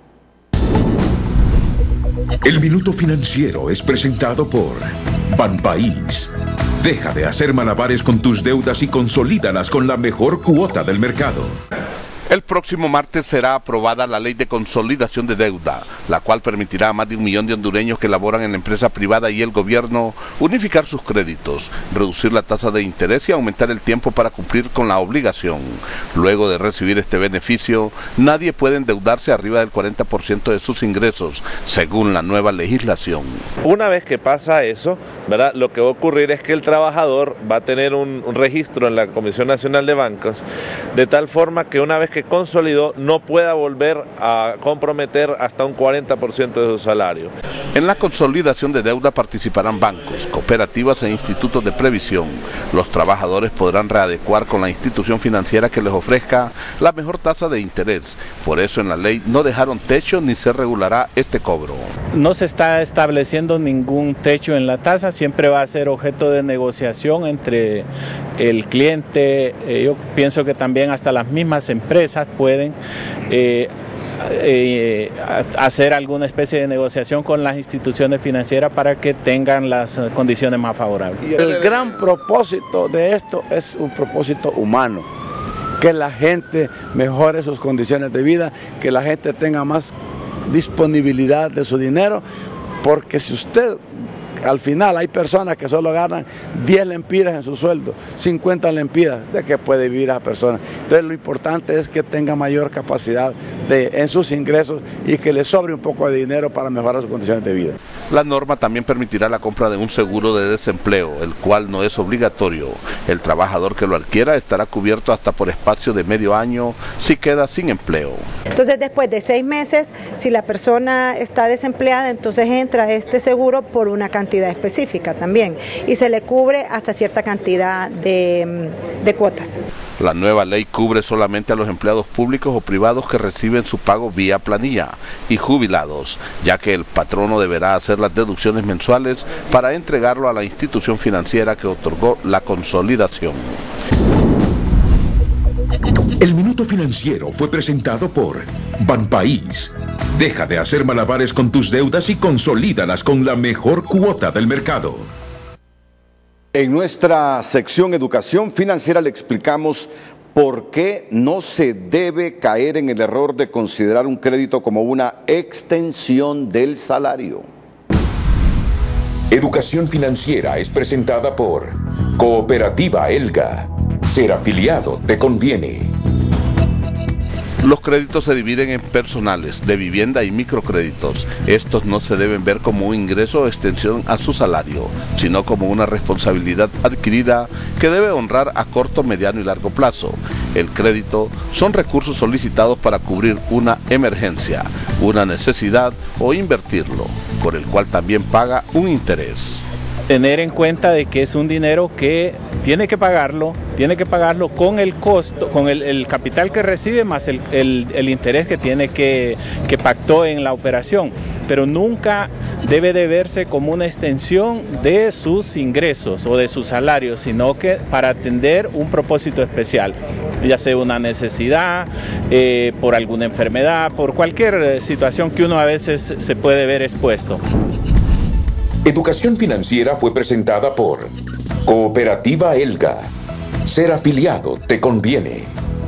El Minuto Financiero es presentado por Banpaís. Deja de hacer malabares con tus deudas y consolídalas con la mejor cuota del mercado. El próximo martes será aprobada la Ley de Consolidación de Deuda, la cual permitirá a más de 1 millón de hondureños que laboran en la empresa privada y el gobierno unificar sus créditos, reducir la tasa de interés y aumentar el tiempo para cumplir con la obligación. Luego de recibir este beneficio, nadie puede endeudarse arriba del 40% de sus ingresos, según la nueva legislación. Una vez que pasa eso, ¿verdad?, lo que va a ocurrir es que el trabajador va a tener un registro en la Comisión Nacional de Bancos, de tal forma que una vez que consolidó no pueda volver a comprometer hasta un 40% de su salario. En la consolidación de deuda participarán bancos, cooperativas e institutos de previsión. Los trabajadores podrán readecuar con la institución financiera que les ofrezca la mejor tasa de interés. Por eso en la ley no dejaron techo ni se regulará este cobro. No se está estableciendo ningún techo en la tasa, siempre va a ser objeto de negociación entre el cliente. Yo pienso que también hasta las mismas empresas pueden hacer alguna especie de negociación con las instituciones financieras para que tengan las condiciones más favorables. El gran propósito de esto es un propósito humano, que la gente mejore sus condiciones de vida, que la gente tenga más disponibilidad de su dinero, porque si usted, al final hay personas que solo ganan 10 lempiras en su sueldo, 50 lempiras, ¿de qué puede vivir esa persona? Entonces lo importante es que tenga mayor capacidad en sus ingresos y que le sobre un poco de dinero para mejorar sus condiciones de vida. La norma también permitirá la compra de un seguro de desempleo, el cual no es obligatorio. El trabajador que lo adquiera estará cubierto hasta por espacio de medio año si queda sin empleo. Entonces después de 6 meses, si la persona está desempleada, entonces entra este seguro por una cantidad específica también y se le cubre hasta cierta cantidad de cuotas. La nueva ley cubre solamente a los empleados públicos o privados que reciben su pago vía planilla y jubilados, ya que el patrono deberá hacer las deducciones mensuales para entregarlo a la institución financiera que otorgó la consolidación. El Minuto Financiero fue presentado por Banpaís. Deja de hacer malabares con tus deudas y consolídalas con la mejor cuota del mercado. En nuestra sección Educación Financiera le explicamos por qué no se debe caer en el error de considerar un crédito como una extensión del salario. Educación Financiera es presentada por Cooperativa Elga. Ser afiliado te conviene. Los créditos se dividen en personales, de vivienda y microcréditos. Estos no se deben ver como un ingreso o extensión a su salario, sino como una responsabilidad adquirida que debe honrar a corto, mediano y largo plazo. El crédito son recursos solicitados para cubrir una emergencia, una necesidad o invertirlo, por el cual también paga un interés. Tener en cuenta de que es un dinero que tiene que pagarlo con el costo, con el capital que recibe más el interés que tiene que pactó en la operación, pero nunca debe de verse como una extensión de sus ingresos o de sus salarios, sino que para atender un propósito especial, ya sea una necesidad, por alguna enfermedad, por cualquier situación que uno a veces se puede ver expuesto. Educación Financiera fue presentada por Cooperativa Elga. Ser afiliado te conviene.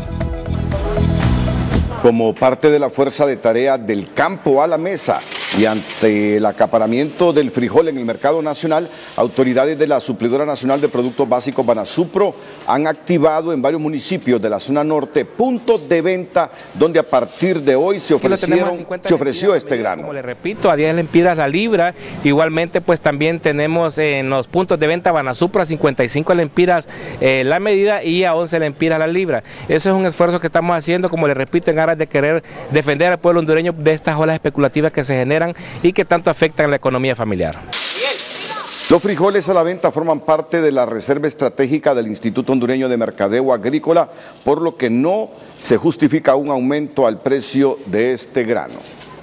Como parte de la fuerza de tarea del campo a la mesa y ante el acaparamiento del frijol en el mercado nacional, autoridades de la Suplidora Nacional de Productos Básicos Banasupro han activado en varios municipios de la zona norte puntos de venta donde a partir de hoy se ofreció este grano. Como le repito, a 10 lempiras la libra. Igualmente pues también tenemos en los puntos de venta Banasupro a 55 lempiras la medida y a 11 lempiras la libra. Eso es un esfuerzo que estamos haciendo, como le repito, en aras de querer defender al pueblo hondureño de estas olas especulativas que se generan y que tanto afectan a la economía familiar. Los frijoles a la venta forman parte de la reserva estratégica del Instituto Hondureño de Mercadeo Agrícola, por lo que no se justifica un aumento al precio de este grano.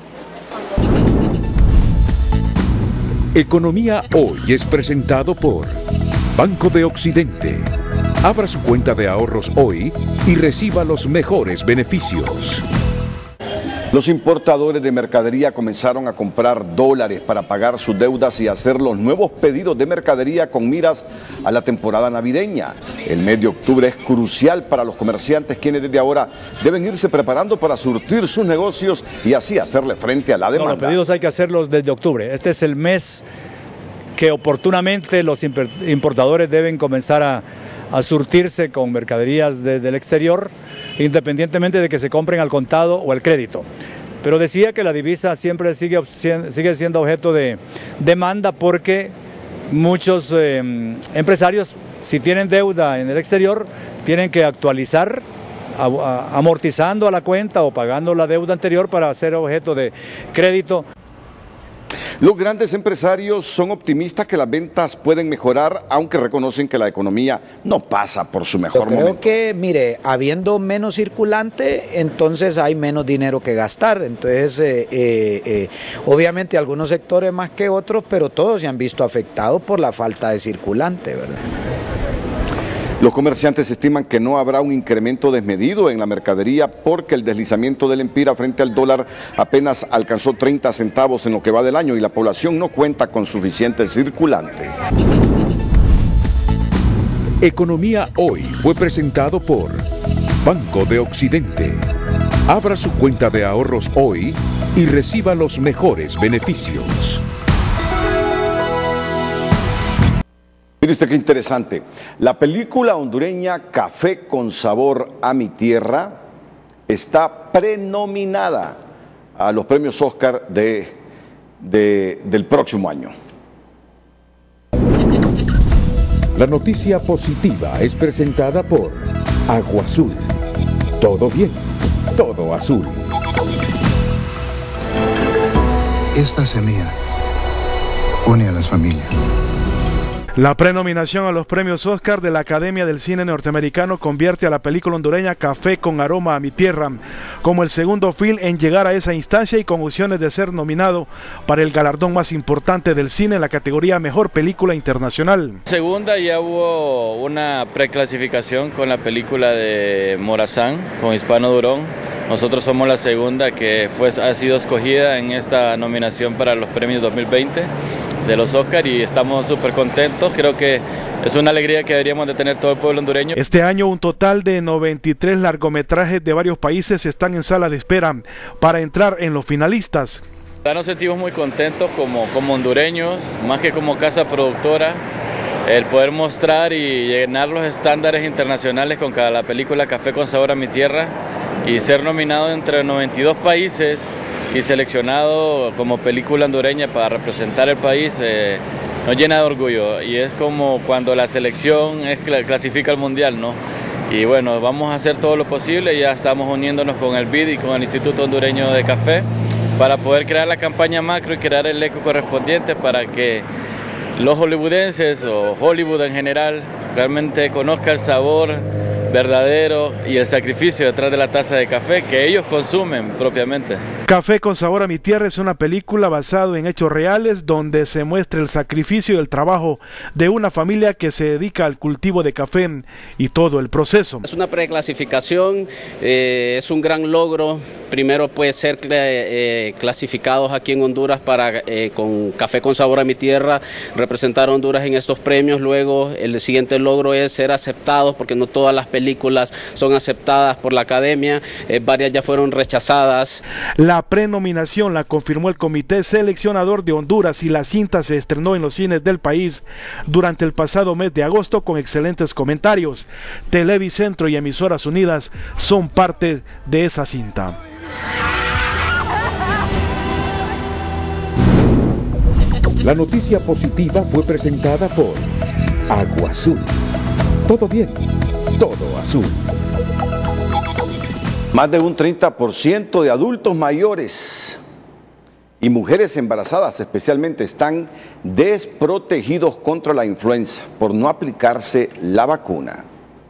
Economía Hoy es presentado por Banco de Occidente. Abra su cuenta de ahorros hoy y reciba los mejores beneficios. Los importadores de mercadería comenzaron a comprar dólares para pagar sus deudas y hacer los nuevos pedidos de mercadería con miras a la temporada navideña. El mes de octubre es crucial para los comerciantes, quienes desde ahora deben irse preparando para surtir sus negocios y así hacerle frente a la demanda. Los pedidos hay que hacerlos desde octubre. Este es el mes que oportunamente los importadores deben comenzar a surtirse con mercaderías del exterior, independientemente de que se compren al contado o al crédito. Pero decía que la divisa siempre sigue siendo objeto de demanda porque muchos empresarios, si tienen deuda en el exterior, tienen que actualizar amortizando a la cuenta o pagando la deuda anterior para ser objeto de crédito. Los grandes empresarios son optimistas que las ventas pueden mejorar, aunque reconocen que la economía no pasa por su mejor momento. Yo creo que, mire, habiendo menos circulante, entonces hay menos dinero que gastar. Entonces, obviamente algunos sectores más que otros, pero todos se han visto afectados por la falta de circulante, ¿verdad? Los comerciantes estiman que no habrá un incremento desmedido en la mercadería porque el deslizamiento del empira frente al dólar apenas alcanzó 30 centavos en lo que va del año y la población no cuenta con suficiente circulante. Economía Hoy fue presentado por Banco de Occidente. Abra su cuenta de ahorros hoy y reciba los mejores beneficios. Mire usted qué interesante. La película hondureña Café con Sabor a mi Tierra está prenominada a los premios Oscar del próximo año. La noticia positiva es presentada por Agua Azul. Todo bien, todo azul. Esta semilla une a las familias. La prenominación a los premios Oscar de la Academia del Cine Norteamericano convierte a la película hondureña Café con Aroma a mi Tierra como el segundo film en llegar a esa instancia y con opciones de ser nominado para el galardón más importante del cine en la categoría Mejor Película Internacional. Segunda, ya hubo una preclasificación con la película de Morazán, con Hispano Durón. Nosotros somos la segunda que ha sido escogida en esta nominación para los premios 2020 de los Oscar y estamos súper contentos. Creo que es una alegría que deberíamos de tener todo el pueblo hondureño. Este año un total de 93 largometrajes de varios países están en sala de espera para entrar en los finalistas. Nos sentimos muy contentos como hondureños, más que como casa productora, el poder mostrar y llenar los estándares internacionales con cada película Café con Sabor a mi Tierra y ser nominado entre 92 países y seleccionado como película hondureña para representar el país nos llena de orgullo, y es como cuando la selección clasifica al mundial, ¿no? Y bueno, vamos a hacer todo lo posible, ya estamos uniéndonos con el BID y con el Instituto Hondureño de Café para poder crear la campaña macro y crear el eco correspondiente para que los hollywoodenses o Hollywood en general realmente conozca el sabor verdadero y el sacrificio detrás de la taza de café que ellos consumen propiamente. Café con sabor a mi tierra es una película basada en hechos reales donde se muestra el sacrificio y el trabajo de una familia que se dedica al cultivo de café y todo el proceso. Es una preclasificación, es un gran logro. Primero puede ser clasificados aquí en Honduras para con Café con sabor a mi tierra, representar a Honduras en estos premios. Luego el siguiente logro es ser aceptados, porque no todas las películas son aceptadas por la academia, varias ya fueron rechazadas. La prenominación la confirmó el Comité Seleccionador de Honduras y la cinta se estrenó en los cines del país durante el pasado mes de agosto con excelentes comentarios. Televicentro y Emisoras Unidas son parte de esa cinta. La noticia positiva fue presentada por Agua Azul. Todo bien, todo azul. Más de un 30% de adultos mayores y mujeres embarazadas especialmente están desprotegidos contra la influenza por no aplicarse la vacuna.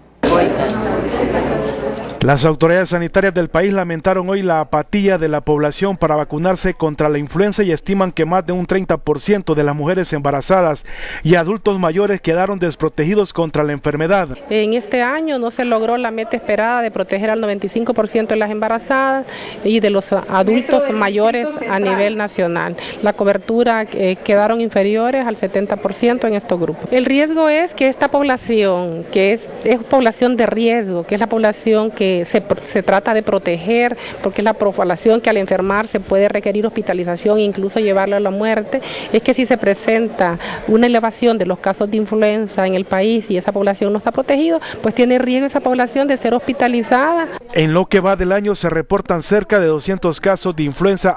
Las autoridades sanitarias del país lamentaron hoy la apatía de la población para vacunarse contra la influenza y estiman que más de un 30% de las mujeres embarazadas y adultos mayores quedaron desprotegidos contra la enfermedad. En este año no se logró la meta esperada de proteger al 95% de las embarazadas y de los adultos mayores a nivel nacional. La cobertura quedaron inferiores al 70% en estos grupos. El riesgo es que esta población, que es población de riesgo, que es la población que se trata de proteger, porque es la población que al enfermarse puede requerir hospitalización e incluso llevarla a la muerte, es que si se presenta una elevación de los casos de influenza en el país y esa población no está protegida, pues tiene riesgo esa población de ser hospitalizada. En lo que va del año se reportan cerca de 200 casos de influenza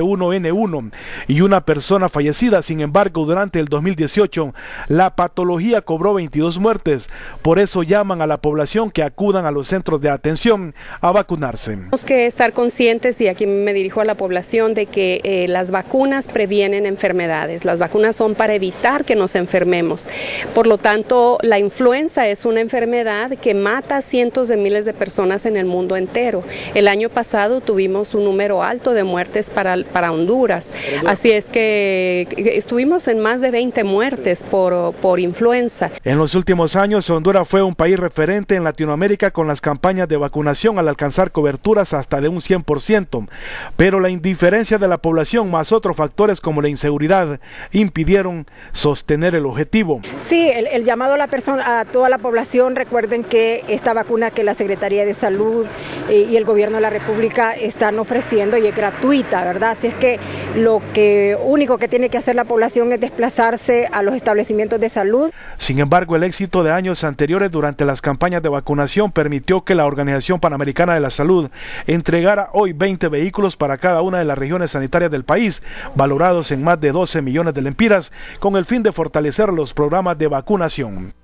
AH1N1 y una persona fallecida. Sin embargo, durante el 2018 la patología cobró 22 muertes. Por eso llaman a la población que acudan a los centros de atención a vacunarse. Tenemos que estar conscientes, y aquí me dirijo a la población, de que las vacunas previenen enfermedades. Las vacunas son para evitar que nos enfermemos. Por lo tanto, la influenza es una enfermedad que mata a cientos de miles de personas en el mundo entero. El año pasado tuvimos un número alto de muertes para Honduras. Así es que estuvimos en más de 20 muertes por influenza. En los últimos años, Honduras fue un país referente en Latinoamérica con las campañas de vacunación al alcanzar coberturas hasta de un 100%, pero la indiferencia de la población más otros factores como la inseguridad impidieron sostener el objetivo. Sí, el llamado a toda la población. Recuerden que esta vacuna que la Secretaría de Salud y el Gobierno de la República están ofreciendo y es gratuita, ¿verdad? Así es que lo único que tiene que hacer la población es desplazarse a los establecimientos de salud. Sin embargo, el éxito de años anteriores durante las campañas de vacunación permitió que la Organización Panamericana de la Salud entregara hoy 20 vehículos para cada una de las regiones sanitarias del país, valorados en más de 12 millones de lempiras, con el fin de fortalecer los programas de vacunación.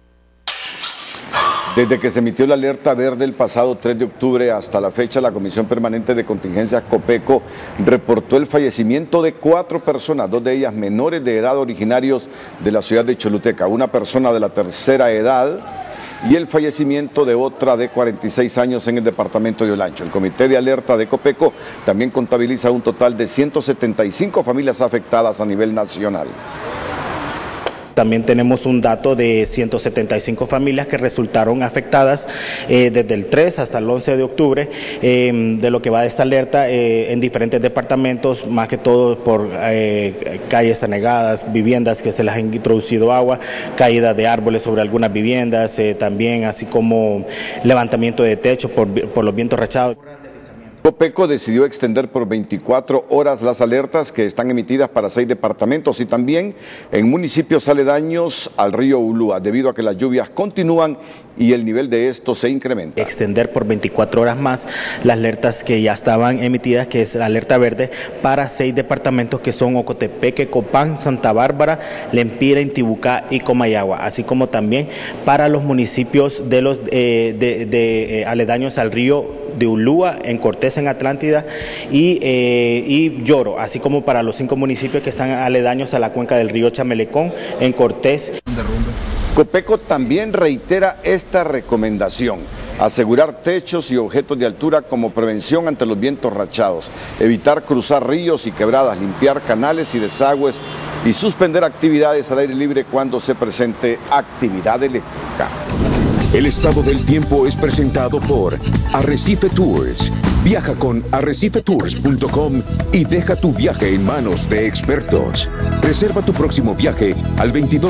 Desde que se emitió la alerta verde el pasado 3 de octubre hasta la fecha, la Comisión Permanente de Contingencias COPECO reportó el fallecimiento de 4 personas, 2 de ellas menores de edad originarios de la ciudad de Choluteca, una persona de la tercera edad y el fallecimiento de otra de 46 años en el departamento de Olancho. El Comité de Alerta de COPECO también contabiliza un total de 175 familias afectadas a nivel nacional. También tenemos un dato de 175 familias que resultaron afectadas desde el 3 hasta el 11 de octubre, de lo que va de esta alerta en diferentes departamentos, más que todo por calles anegadas, viviendas que se les ha introducido agua, caída de árboles sobre algunas viviendas, también así como levantamiento de techo por los vientos rachados. Copeco decidió extender por 24 horas las alertas que están emitidas para 6 departamentos y también en municipios aledaños al río Ulúa, debido a que las lluvias continúan y el nivel de esto se incrementa. Extender por 24 horas más las alertas que ya estaban emitidas, que es la alerta verde, para 6 departamentos que son Ocotepeque, Copán, Santa Bárbara, Lempira, Intibucá y Comayagua, así como también para los municipios de los aledaños al río de Ulúa, en Cortés, en Atlántida y Lloro, así como para los 5 municipios que están aledaños a la cuenca del río Chamelecón, en Cortés. Copeco también reitera esta recomendación: asegurar techos y objetos de altura como prevención ante los vientos rachados, evitar cruzar ríos y quebradas, limpiar canales y desagües y suspender actividades al aire libre cuando se presente actividad eléctrica. El estado del tiempo es presentado por Arrecife Tours. Viaja con arrecifetours.com y deja tu viaje en manos de expertos. Reserva tu próximo viaje al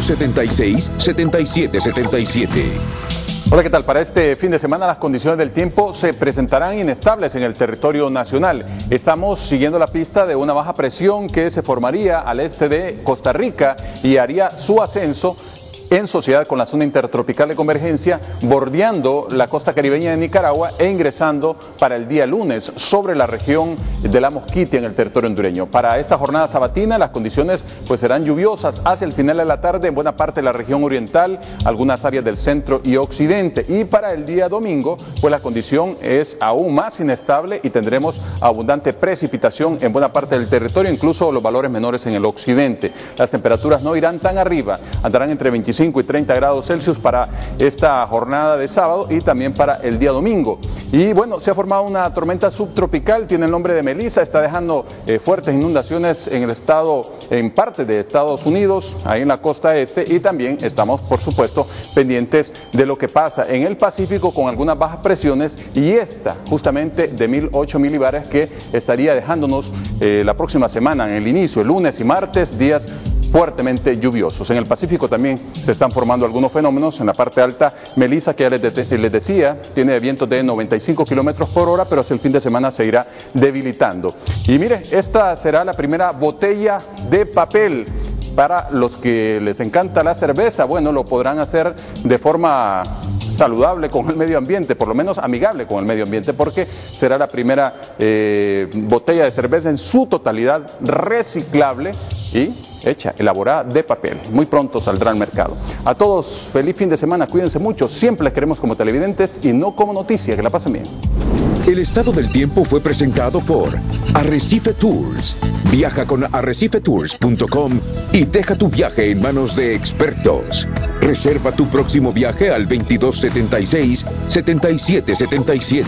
2276-7777. Hola, ¿qué tal? Para este fin de semana las condiciones del tiempo se presentarán inestables en el territorio nacional. Estamos siguiendo la pista de una baja presión que se formaría al este de Costa Rica y haría su ascenso en sociedad con la zona intertropical de convergencia, bordeando la costa caribeña de Nicaragua e ingresando para el día lunes sobre la región de la Mosquitia en el territorio hondureño. Para esta jornada sabatina las condiciones pues serán lluviosas hacia el final de la tarde en buena parte de la región oriental, algunas áreas del centro y occidente, y para el día domingo pues la condición es aún más inestable y tendremos abundante precipitación en buena parte del territorio, incluso los valores menores en el occidente. Las temperaturas no irán tan arriba, andarán entre 25 y 30 grados Celsius para esta jornada de sábado y también para el día domingo. Y bueno, se ha formado una tormenta subtropical, tiene el nombre de Melissa, está dejando fuertes inundaciones en el estado, en parte de Estados Unidos, ahí en la costa este, y también estamos, por supuesto, pendientes de lo que pasa en el Pacífico con algunas bajas presiones, y esta justamente de 1008 milibares que estaría dejándonos la próxima semana, en el inicio, el lunes y martes, días fuertemente lluviosos. En el Pacífico también se están formando algunos fenómenos. En la parte alta, Melissa, que ya les decía, tiene vientos de 95 kilómetros por hora, pero hacia el fin de semana se irá debilitando. Y mire, esta será la primera botella de papel. Para los que les encanta la cerveza, bueno, lo podrán hacer de forma saludable con el medio ambiente, por lo menos amigable con el medio ambiente, porque será la primera botella de cerveza en su totalidad reciclable y hecha, elaborada de papel. Muy pronto saldrá al mercado. A todos, feliz fin de semana, cuídense mucho, siempre les queremos como televidentes y no como noticia, que la pasen bien. El estado del tiempo fue presentado por Arrecife Tours. Viaja con arrecifetours.com y deja tu viaje en manos de expertos. Reserva tu próximo viaje al 2276-7777.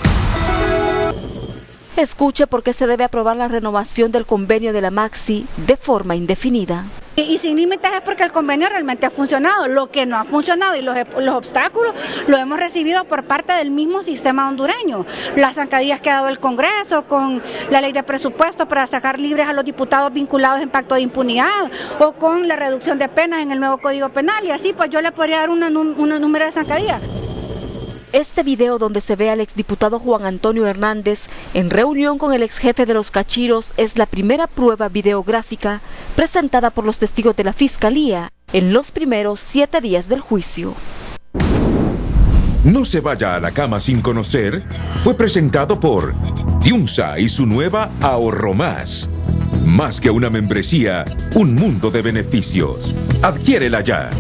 Escuche por qué se debe aprobar la renovación del convenio de la Maxi de forma indefinida. Y sin límites es porque el convenio realmente ha funcionado. Lo que no ha funcionado y los obstáculos lo hemos recibido por parte del mismo sistema hondureño. Las zancadillas que ha dado el Congreso con la ley de presupuesto para sacar libres a los diputados vinculados en pacto de impunidad, o con la reducción de penas en el nuevo Código Penal, y así pues yo le podría dar un número de zancadillas. Este video, donde se ve al exdiputado Juan Antonio Hernández en reunión con el exjefe de los Cachiros, es la primera prueba videográfica presentada por los testigos de la Fiscalía en los primeros 7 días del juicio. No se vaya a la cama sin conocer. Fue presentado por Diunsa y su nueva Ahorro Más. Más que una membresía, un mundo de beneficios. Adquiérela ya.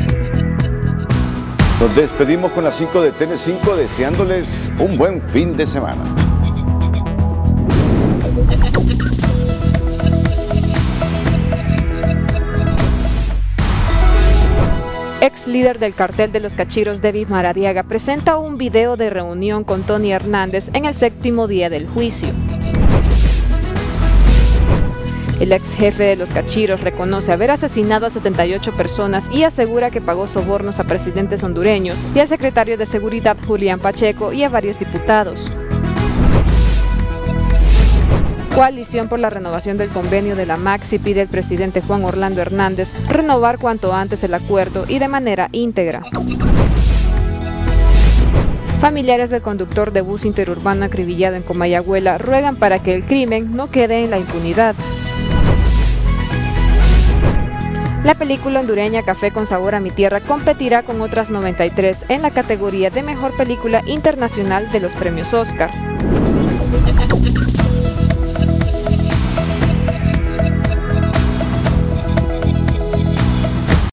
Nos despedimos con las 5 de TN5 deseándoles un buen fin de semana. Ex líder del cartel de los Cachiros, David Maradiaga, presenta un video de reunión con Tony Hernández en el 7º día del juicio. El ex jefe de los Cachiros reconoce haber asesinado a 78 personas y asegura que pagó sobornos a presidentes hondureños y al secretario de Seguridad Julián Pacheco y a varios diputados. Coalición por la renovación del convenio de la Maxi pide al presidente Juan Orlando Hernández renovar cuanto antes el acuerdo y de manera íntegra. Familiares del conductor de bus interurbano acribillado en Comayagüela ruegan para que el crimen no quede en la impunidad. La película hondureña Café con sabor a mi tierra competirá con otras 93 en la categoría de mejor película internacional de los premios Oscar.